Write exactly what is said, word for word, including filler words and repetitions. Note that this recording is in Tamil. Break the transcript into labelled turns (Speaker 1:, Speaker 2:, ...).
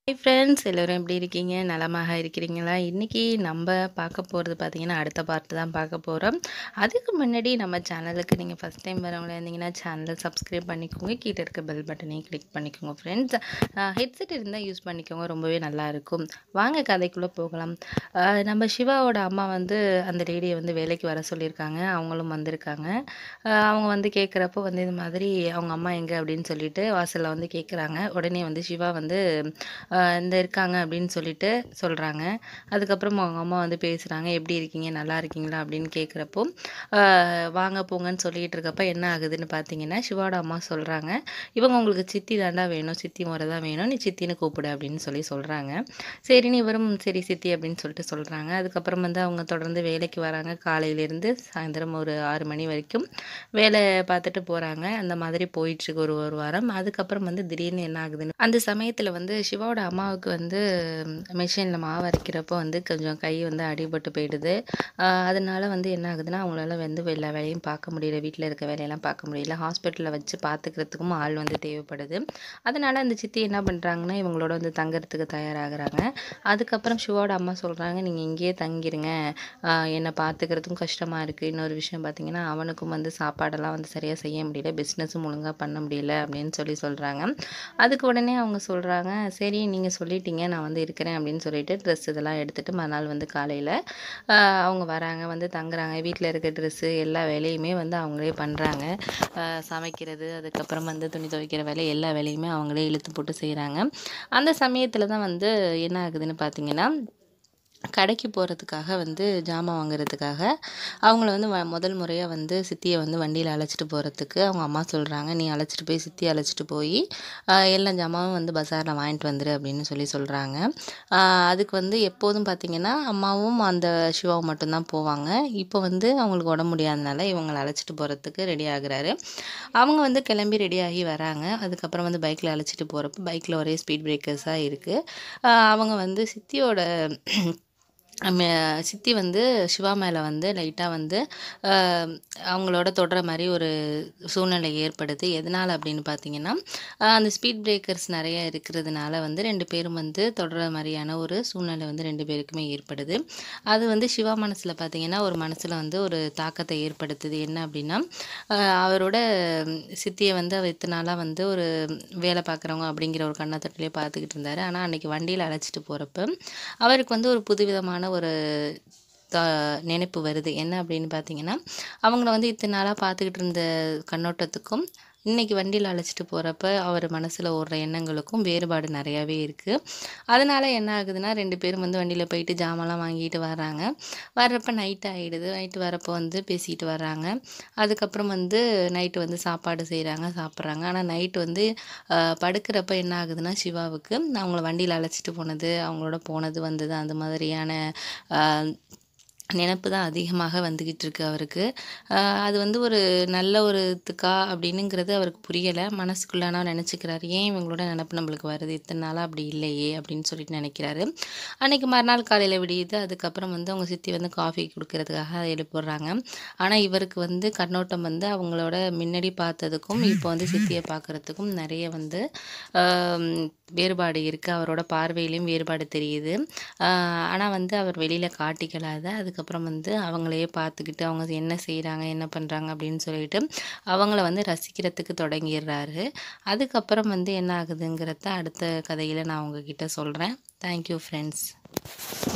Speaker 1: ஹை ஃப்ரெண்ட்ஸ், எல்லோரும் எப்படி இருக்கீங்க? நலமாக இருக்கிறீங்களா? இன்றைக்கி நம்ம பார்க்க போகிறது பார்த்திங்கன்னா அடுத்த பார்ட்டு தான் பார்க்க போகிறோம். அதுக்கு முன்னாடி நம்ம சேனலுக்கு நீங்கள் ஃபஸ்ட் டைம் வரவங்களா இருந்தீங்கன்னா சேனலை சப்ஸ்கிரைப் பண்ணிக்கோங்க. கீழே இருக்க பெல் பட்டனையும் கிளிக் பண்ணிக்கோங்க ஃப்ரெண்ட்ஸ். ஹெட்செட் இருந்தால் யூஸ் பண்ணிக்கோங்க, ரொம்பவே நல்லாயிருக்கும். வாங்க கதைக்குள்ளே போகலாம். அஹ் நம்ம சிவாவோட அம்மா வந்து அந்த லேடியை வந்து வேலைக்கு வர சொல்லியிருக்காங்க. அவங்களும் வந்திருக்காங்க. அஹ் அவங்க வந்து கேட்குறப்போ வந்து இது மாதிரி அவங்க அம்மா எங்கே அப்படின்னு சொல்லிட்டு வாசலில் வந்து கேட்குறாங்க. உடனே வந்து சிவா வந்து இந்த இருக்காங்க அப்படின்னு சொல்லிட்டு சொல்கிறாங்க. அதுக்கப்புறம் அவங்க அம்மா வந்து பேசுகிறாங்க. எப்படி இருக்கீங்க, நல்லா இருக்கீங்களா அப்படின்னு கேட்குறப்போ வாங்க போங்கன்னு சொல்லிகிட்டு இருக்கப்போ என்ன ஆகுதுன்னு பார்த்தீங்கன்னா சிவாவோட அம்மா சொல்கிறாங்க, இவங்க உங்களுக்கு சித்தி தாண்டா வேணும், சித்தி முறை தான் வேணும், நீ சித்தின்னு கூப்பிடு அப்படின்னு சொல்லி சொல்கிறாங்க. சரின்னு இவரும் சரி சித்தி அப்படின்னு சொல்லிட்டு சொல்கிறாங்க. அதுக்கப்புறம் வந்து அவங்க தொடர்ந்து வேலைக்கு வராங்க. காலையிலேருந்து சாயந்தரம் ஒரு ஆறு மணி வரைக்கும் வேலை பார்த்துட்டு போகிறாங்க. அந்த மாதிரி போயிட்டுருக்கு ஒரு ஒரு வாரம். அதுக்கப்புறம் வந்து திடீர்னு என்ன ஆகுதுன்னு அந்த சமயத்தில் வந்து சிவாவோட அம்மாவுக்கு வந்து மிஷினில் மாவு அரைக்கிறப்போ வந்து கொஞ்சம் கை வந்து அடிபட்டு போயிடுது. அதனால வந்து என்ன ஆகுதுன்னா அவங்களால வந்து எல்லா வேலையும் பார்க்க முடியல, வீட்டில் இருக்க வேலையெல்லாம் பார்க்க முடியல. ஹாஸ்பிட்டலில் வச்சு பார்த்துக்கிறதுக்கும் ஆள் வந்து தேவைப்படுது. அதனால் அந்த சித்தி என்ன பண்ணுறாங்கன்னா இவங்களோட வந்து தங்கறதுக்கு தயாராகிறாங்க. அதுக்கப்புறம் சிவாவோட அம்மா சொல்கிறாங்க, நீங்கள் இங்கேயே தங்கிருங்க, என்னை பார்த்துக்கிறதுக்கும் கஷ்டமாக இருக்குது. இன்னொரு விஷயம் பார்த்தீங்கன்னா அவனுக்கும் வந்து சாப்பாடெல்லாம் வந்து சரியாக செய்ய முடியல, பிஸ்னஸும் ஒழுங்காக பண்ண முடியல அப்படின்னு சொல்லி சொல்கிறாங்க. அதுக்கு உடனே அவங்க சொல்கிறாங்க, சரி நீங்கள் சொல்லிட்டீங்க, நான் வந்து இருக்கிறேன் அப்படின்னு சொல்லிட்டு ட்ரெஸ் இதெல்லாம் எடுத்துகிட்டு மறுநாள் வந்து காலையில் அவங்க வராங்க, வந்து தங்குறாங்க. வீட்டில் இருக்க ட்ரெஸ்ஸு எல்லா வேலையுமே வந்து அவங்களே பண்ணுறாங்க. சமைக்கிறது, அதுக்கப்புறம் வந்து துணி துவைக்கிற வேலை, எல்லா வேலையுமே அவங்களே இழுத்து போட்டு செய்கிறாங்க. அந்த சமயத்தில் தான் வந்து என்ன ஆகுதுன்னு பார்த்தீங்கன்னா கடைக்கு போகிறதுக்காக வந்து ஜாமான் வாங்குறதுக்காக அவங்கள வந்து வ முதல் முறையாக வந்து சித்தியை வந்து வண்டியில் அழைச்சிட்டு போகிறதுக்கு அவங்க அம்மா சொல்கிறாங்க, நீ அழைச்சிட்டு போய் சித்தியை அழைச்சிட்டு போய் எல்லா ஜாமாவும் வந்து பஸாரில் வாங்கிட்டு வந்துரு அப்படின்னு சொல்லி சொல்கிறாங்க. அதுக்கு வந்து எப்போதும் பார்த்திங்கன்னா அம்மாவும் அந்த சிவாவும் மட்டும்தான் போவாங்க. இப்போ வந்து அவங்களுக்கு உடம்பு முடியாதனால இவங்களை அழைச்சிட்டு போகிறதுக்கு ரெடி ஆகுறாரு. அவங்க வந்து கிளம்பி ரெடியாகி வராங்க. அதுக்கப்புறம் வந்து பைக்கில் அழைச்சிட்டு போகிறப்போ பைக்கில் ஒரே ஸ்பீட் பிரேக்கர்ஸாக இருக்குது. அவங்க வந்து சித்தியோட சித்தி வந்து சிவா மேலே வந்து லைட்டாக வந்து அவங்களோட தொடுற மாதிரி ஒரு சூழ்நிலை ஏற்படுது. எதனால் அப்படின்னு பார்த்தீங்கன்னா அந்த ஸ்பீட் பிரேக்கர்ஸ் நிறையா இருக்கிறதுனால வந்து ரெண்டு பேரும் வந்து தொடர மாதிரியான ஒரு சூழ்நிலை வந்து ரெண்டு பேருக்குமே ஏற்படுது. அது வந்து சிவா மனசில் பார்த்தீங்கன்னா ஒரு மனசில் வந்து ஒரு தாக்கத்தை ஏற்படுத்துது. என்ன அப்படின்னா அவரோட சித்தியை வந்து அவர் இத்தனை நாளாக வந்து ஒரு வேலை பார்க்குறவங்க அப்படிங்கிற ஒரு கண்ணத்தட்டிலே பார்த்துக்கிட்டு இருந்தார். ஆனால் அன்றைக்கி வண்டியில் அழைச்சிட்டு போகிறப்ப அவருக்கு வந்து ஒரு புதுவிதமான ஒரு த நினைப்பு வருது. என்ன அப்படின்னு பார்த்தீங்கன்னா அவங்கள வந்து இத்தனை நாளாக பார்த்துக்கிட்டு இருந்த கண்ணோட்டத்துக்கும் இன்றைக்கி வண்டியில் அழைச்சிட்டு போகிறப்ப அவர் மனசில் ஓடுற எண்ணங்களுக்கும் வேறுபாடு நிறையாவே இருக்குது. அதனால் என்ன ஆகுதுன்னா ரெண்டு பேரும் வந்து வண்டியில் போயிட்டு ஜாமான்லாம் வாங்கிட்டு வர்றாங்க. வர்றப்போ நைட்டு ஆகிடுது. நைட்டு வரப்போ வந்து பேசிக்கிட்டு வர்றாங்க. அதுக்கப்புறம் வந்து நைட்டு வந்து சாப்பாடு செய்கிறாங்க, சாப்பிட்றாங்க. ஆனால் நைட்டு வந்து படுக்கிறப்ப என்ன ஆகுதுன்னா சிவாவுக்கு அவங்கள வண்டியில் அழைச்சிட்டு போனது, அவங்களோட போனது வந்தது அந்த மாதிரியான நினப்பு தான் அதிகமாக வந்துக்கிட்டு இருக்கு அவருக்கு. அது வந்து ஒரு நல்ல ஒரு இதுக்கா அப்படின்னுங்கிறது அவருக்கு புரியலை. மனசுக்குள்ளானா நினச்சிக்கிறாரு, ஏன் இவங்களோட நினப்பு நம்மளுக்கு வருது, இத்தனை நாளாக அப்படி இல்லையே அப்படின்னு சொல்லிட்டு நினைக்கிறாரு. அன்றைக்கி மறுநாள் காலையில் விடியுது. அதுக்கப்புறம் வந்து அவங்க சித்தி வந்து காஃபி கொடுக்கறதுக்காக எழுப்பிடுறாங்க. ஆனால் இவருக்கு வந்து கண்ணோட்டம் வந்து அவங்களோட முன்னாடி பார்த்ததுக்கும் இப்போ வந்து சித்தியை பார்க்குறதுக்கும் நிறைய வந்து வேறுபாடு இருக்குது. அவரோட பார்வையிலையும் வேறுபாடு தெரியுது. ஆனால் வந்து அவர் வெளியில் காட்டிக்கலாத. அதுக்கப்புறம் வந்து அவங்களையே பார்த்துக்கிட்டு அவங்க என்ன செய்கிறாங்க, என்ன பண்ணுறாங்க அப்படின்னு சொல்லிட்டு அவங்கள வந்து ரசிக்கிறதுக்கு தொடங்கிடுறாரு. அதுக்கப்புறம் வந்து என்ன ஆகுதுங்கிறத அடுத்த கதையில் நான் உங்ககிட்ட சொல்கிறேன். Thank you friends.